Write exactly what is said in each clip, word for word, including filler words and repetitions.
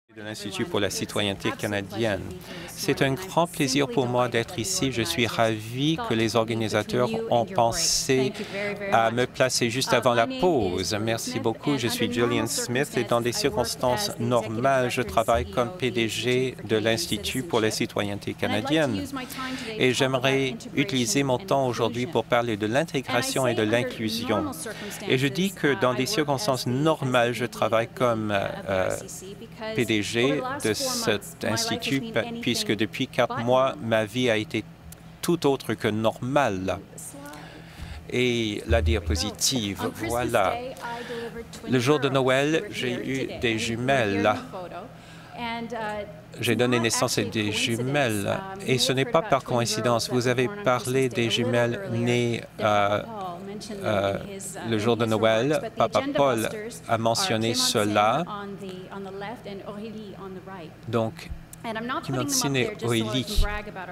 de l'Institut pour la citoyenneté canadienne. C'est un grand plaisir pour moi d'être ici. Je suis ravi que les organisateurs ont pensé à me placer juste avant la pause. Merci beaucoup. Je suis Gillian Smith et dans des circonstances normales, je travaille comme P D G de l'Institut pour la citoyenneté canadienne. Et j'aimerais utiliser mon temps aujourd'hui pour parler de l'intégration et de l'inclusion. Et je dis que dans des circonstances normales, je travaille comme euh, P D G de cet institut, puisque depuis quatre mois, ma vie a été tout autre que normale. Et la diapositive, voilà. Le jour de Noël, j'ai eu des jumelles. J'ai donné naissance à des jumelles. Et ce n'est pas par coïncidence. Vous avez parlé des jumelles nées euh, euh, le jour de Noël. Papa Paul a mentionné cela. Donc, Kimonsine Oili.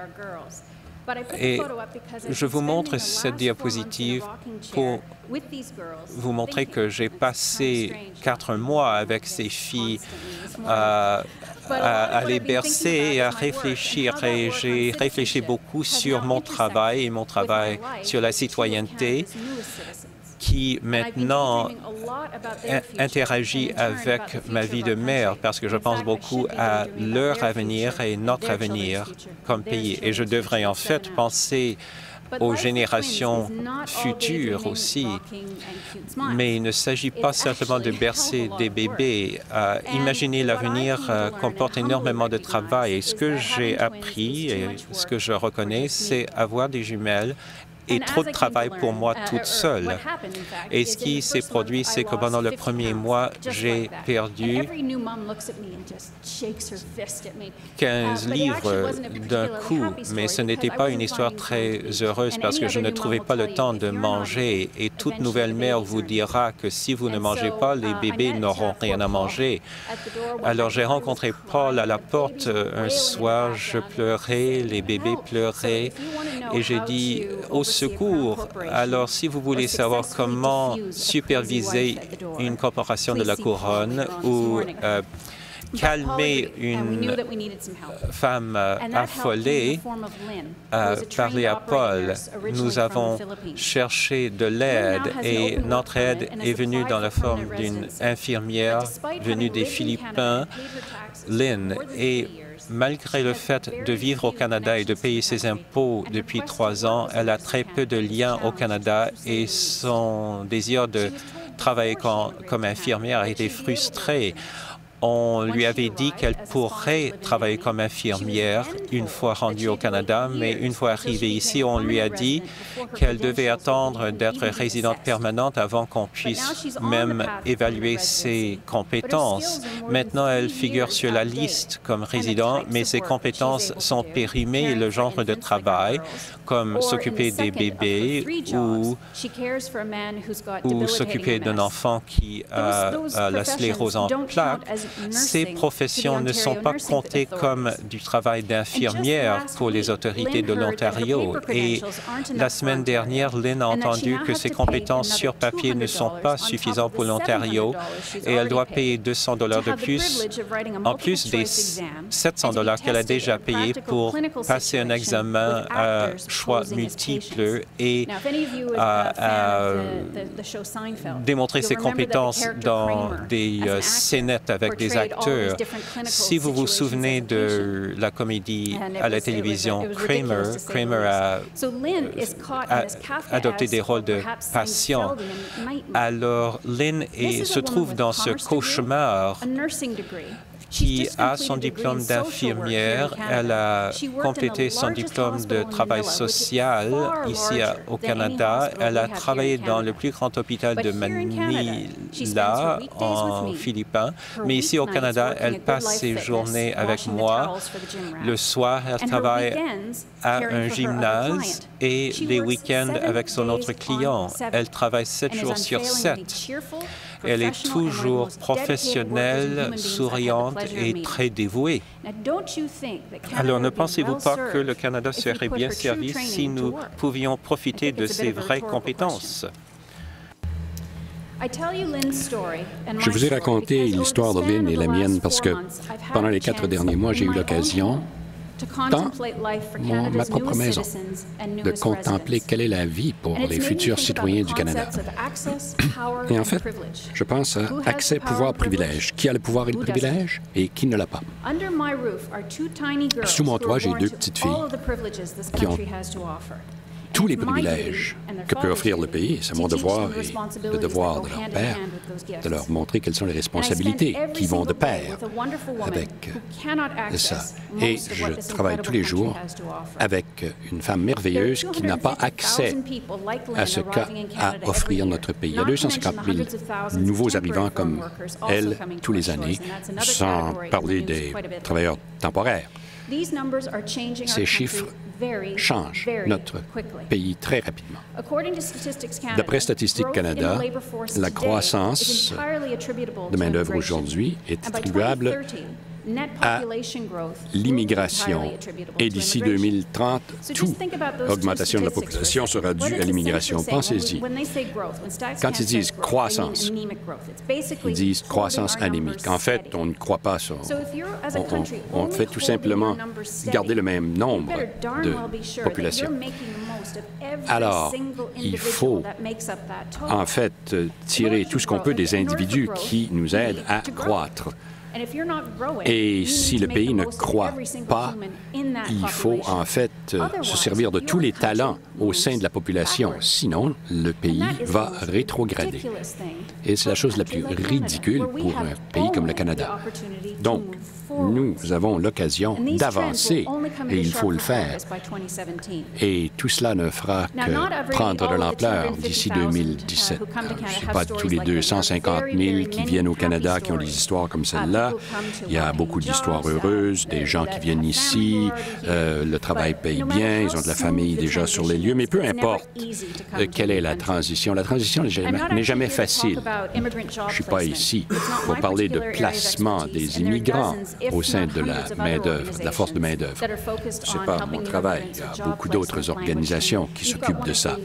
Et je vous montre cette diapositive pour vous montrer que j'ai passé quatre mois avec ces filles euh, à, à les bercer et à réfléchir. Et j'ai réfléchi beaucoup sur mon travail et mon travail sur la citoyenneté qui maintenant interagit avec ma vie de mère parce que je pense beaucoup à leur avenir et notre avenir comme pays. Et je devrais en fait penser aux générations futures aussi. Mais il ne s'agit pas simplement de bercer des bébés. Euh, imaginer l'avenir euh, comporte énormément de travail. Et ce que j'ai appris et ce que je reconnais, c'est avoir des jumelles et trop de travail pour moi toute seule. Et ce qui s'est produit, c'est que pendant le premier mois, j'ai perdu quinze livres d'un coup. Mais ce n'était pas une histoire très heureuse parce que je ne trouvais pas le temps de manger. Et toute nouvelle mère vous dira que si vous ne mangez pas, les bébés n'auront rien à manger. Alors j'ai rencontré Paul à la porte un soir, je pleurais, les bébés pleuraient, et j'ai dit au secours. Alors, si vous voulez savoir comment superviser une corporation de la couronne ou euh, calmer une femme euh, affolée, euh, parler à Paul. Nous avons cherché de l'aide et notre aide est venue dans la forme d'une infirmière venue des Philippines, Lynn. Et malgré le fait de vivre au Canada et de payer ses impôts depuis trois ans, elle a très peu de liens au Canada et son désir de travailler comme, comme infirmière a été frustré. On lui avait dit qu'elle pourrait travailler comme infirmière une fois rendue au Canada, mais une fois arrivée ici, on lui a dit qu'elle devait attendre d'être résidente permanente avant qu'on puisse même évaluer ses compétences. Maintenant, elle figure sur la liste comme résident, mais ses compétences sont périmées et le genre de travail, comme s'occuper des bébés ou, ou s'occuper d'un enfant qui a, a la sclérose en plaques, ces professions ne sont pas comptées comme du travail d'infirmière pour les autorités de l'Ontario. Et la semaine dernière, Lynn a entendu que ses compétences sur papier ne sont pas suffisantes pour l'Ontario et elle doit payer deux cents dollars de plus, en plus des sept cents dollars qu'elle a déjà payés pour passer un examen à choix multiples et à, à démontrer ses compétences dans des euh, scénettes avec des acteurs. Si vous vous souvenez de la comédie à la télévision Kramer, Kramer a, a adopté des rôles de patient. Alors, Lynn est, se trouve dans ce cauchemar qui a son diplôme d'infirmière. Elle a complété son diplôme de travail social ici à, au Canada. Elle a travaillé dans le plus grand hôpital de Manila, en Philippines. Mais ici au Canada, elle passe ses journées avec moi. Le soir, elle travaille à un gymnase et les week-ends avec son autre client. Elle travaille sept jours sur sept. Elle est toujours professionnelle, souriante et très dévouée. Alors, ne pensez-vous pas que le Canada serait bien servi si nous pouvions profiter de ses vraies compétences? Je vous ai raconté l'histoire de Lynn et la mienne parce que pendant les quatre derniers mois, j'ai eu l'occasion, dans mon, ma propre maison, de contempler quelle est la vie pour les futurs citoyens du Canada. Et en fait, je pense à accès, pouvoir, privilège. Qui a le pouvoir et le privilège et qui ne l'a pas? Sous mon toit, j'ai deux petites filles qui ont tous les privilèges que peut offrir le pays. C'est mon devoir et le devoir de leur père de leur montrer quelles sont les responsabilités qui vont de pair avec ça. Et je travaille tous les jours avec une femme merveilleuse qui n'a pas accès à ce qu'a à offrir notre pays. Il y a deux cent cinquante mille nouveaux arrivants comme elle tous les années, sans parler des travailleurs temporaires. Ces chiffres changent notre pays très rapidement. D'après Statistique Canada, la croissance de main-d'œuvre aujourd'hui est attribuable à l'immigration. Et d'ici deux mille trente, toute augmentation de la population sera due à l'immigration. Pensez-y. Quand ils disent croissance, ils disent croissance anémique. En fait, on ne croit pas ça. On, on, on fait tout simplement garder le même nombre de population. Alors, il faut en fait tirer tout ce qu'on peut des individus qui nous aident à croître. Et si le pays ne croît pas, il faut en fait se servir de tous les talents au sein de la population. Sinon, le pays va rétrograder. Et c'est la chose la plus ridicule pour un pays comme le Canada. Donc, nous avons l'occasion d'avancer et il faut le faire. Et tout cela ne fera que prendre de l'ampleur d'ici deux mille dix-sept. Ce n'est pas tous les deux cent cinquante mille qui viennent au Canada qui ont des histoires comme celle-là. Il y a beaucoup d'histoires heureuses, des gens qui viennent ici, euh, le travail paye bien, ils ont de la famille déjà sur les lieux, mais peu importe euh, quelle est la transition. La transition n'est jamais, jamais facile. Je ne suis pas ici pour parler de placement des immigrants au sein de la main-d'œuvre, de la force de main-d'œuvre. Ce n'est pas mon travail. Il y a beaucoup d'autres organisations qui s'occupent de ça.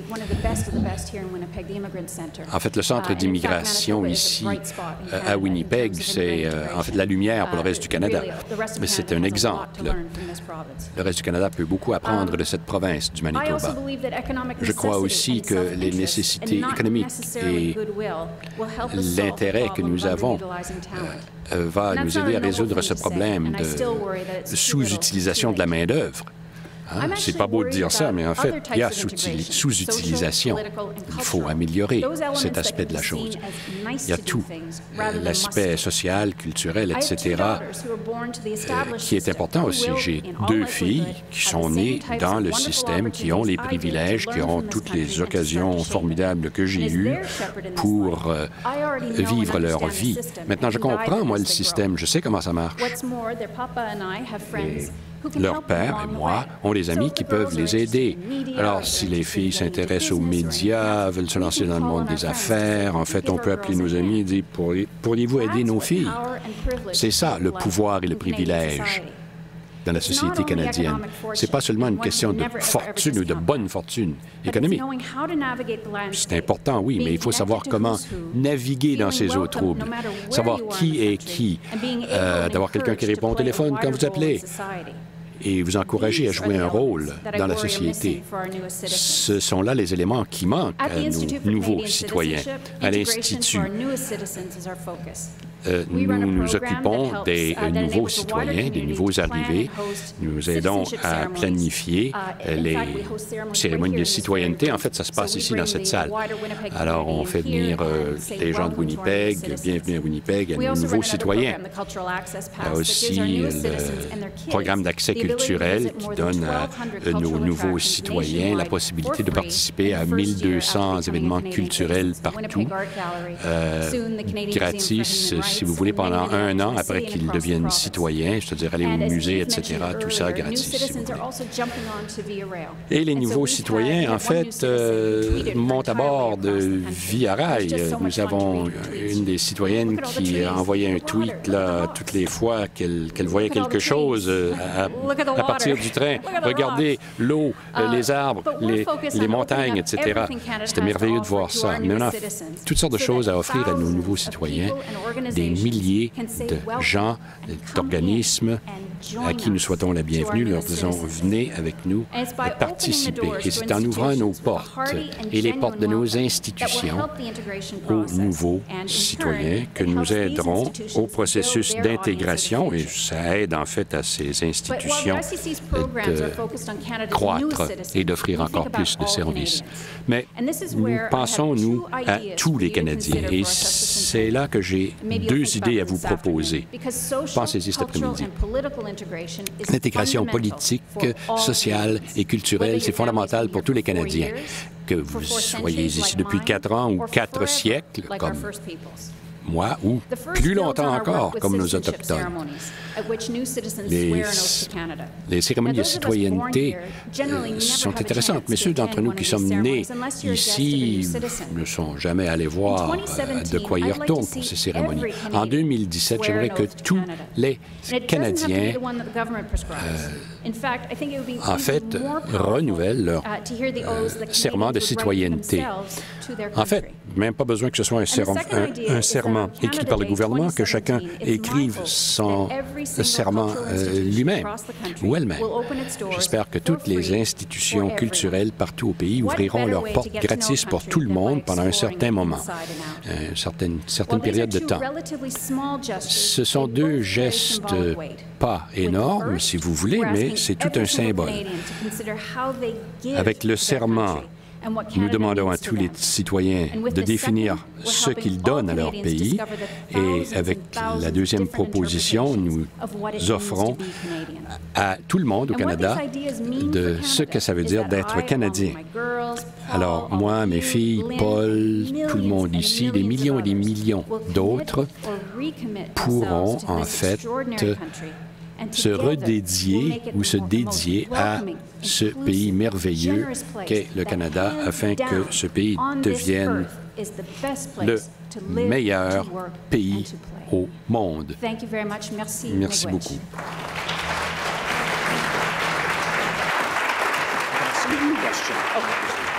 En fait, le centre d'immigration ici, euh, à Winnipeg, c'est euh, en fait la lumière pour le reste du Canada. Mais c'est un exemple. Le reste du Canada peut beaucoup apprendre de cette province du Manitoba. Je crois aussi que les nécessités économiques et l'intérêt que nous avons euh, va nous aider à résoudre ce problème de sous-utilisation de la main-d'œuvre. Hein? C'est pas beau de dire ça, mais en fait, il y a sous-utilisation. Il faut améliorer cet aspect de la chose. Il y a tout, l'aspect social, culturel, et cetera, euh, qui est important aussi. J'ai deux filles qui sont nées dans le système, qui ont les privilèges, qui ont toutes les occasions formidables que j'ai eues pour euh, vivre leur vie. Maintenant, je comprends, moi, le système. Je sais comment ça marche. Et leur père et moi ont des amis qui peuvent les aider. Alors, si les filles s'intéressent aux médias, veulent se lancer dans le monde des affaires, en fait, on peut appeler nos amis et dire « Pourriez-vous aider nos filles? » C'est ça, le pouvoir et le privilège dans la société canadienne. Ce n'est pas seulement une question de fortune ou de bonne fortune économique. C'est important, oui, mais il faut savoir comment naviguer dans ces eaux troubles, savoir qui est qui, euh, d'avoir quelqu'un qui répond au téléphone quand vous appelez, et vous encourager à jouer un rôle dans la société. Ce sont là les éléments qui manquent à nos nouveaux citoyens. À l'Institut, Euh, nous nous occupons des euh, nouveaux citoyens, des nouveaux arrivés. Nous aidons à planifier euh, les cérémonies de citoyenneté. En fait, ça se passe ici dans cette salle. Alors, on fait venir euh, les gens de Winnipeg, bienvenue à Winnipeg, à nos nouveaux citoyens. Il y a aussi le programme d'accès culturel qui donne à euh, nos nouveaux citoyens la possibilité de participer à mille deux cents événements culturels partout, euh, gratis, si vous voulez, pendant un an après qu'ils deviennent citoyens, c'est-à-dire aller au musée, et cetera, tout ça gratis, si vous voulez. Et les nouveaux citoyens, en fait, euh, montent à bord de Via Rail. Nous avons une des citoyennes qui a envoyé un tweet là, toutes les fois qu'elle qu'elle voyait quelque chose à, à partir du train. Regardez l'eau, les arbres, les, les montagnes, et cetera. C'était merveilleux de voir ça. Mais on a toutes sortes de choses à offrir à nos nouveaux citoyens, des milliers de gens, d'organismes à qui nous souhaitons la bienvenue. Nous leur disons, venez avec nous et participez. Et c'est en ouvrant nos portes et les portes de nos institutions aux nouveaux citoyens que nous aiderons au processus d'intégration, et ça aide en fait à ces institutions de croître et d'offrir encore plus de services. Mais nous pensons, nous, à tous les Canadiens, et c'est là que j'ai deux idées à vous proposer. Pensez-y cet après-midi. L'intégration politique, sociale et culturelle, c'est fondamental pour tous les Canadiens. Que vous soyez ici depuis quatre ans ou quatre siècles, comme moi, ou plus longtemps encore, comme nos Autochtones. Les, les cérémonies de citoyenneté euh, sont intéressantes, mais ceux d'entre nous qui sommes nés ici ne sont jamais allés voir euh, de quoi ils retournent pour ces cérémonies. En deux mille dix-sept, j'aimerais que tous les Canadiens, euh, en fait, renouvellent leur euh, serment de citoyenneté. En fait, même pas besoin que ce soit un, serment, un, un serment écrit par le gouvernement, que chacun écrive son serment euh, lui-même ou elle-même. J'espère que toutes les institutions culturelles partout au pays ouvriront leurs portes gratis pour tout le monde pendant un certain moment, une certaine, certaine période de temps. Ce sont deux gestes pas énormes, si vous voulez, mais c'est tout un symbole. Avec le serment, nous demandons à tous les citoyens de définir ce qu'ils donnent à leur pays, et avec la deuxième proposition, nous offrons à tout le monde au Canada de ce que ça veut dire d'être Canadien. Alors, moi, mes filles, Paul, tout le monde ici, des millions et des millions d'autres pourront en fait se redédier ou se dédier à ce pays merveilleux qu'est le Canada, afin que ce pays devienne le meilleur pays au monde. Merci beaucoup. Question. Okay.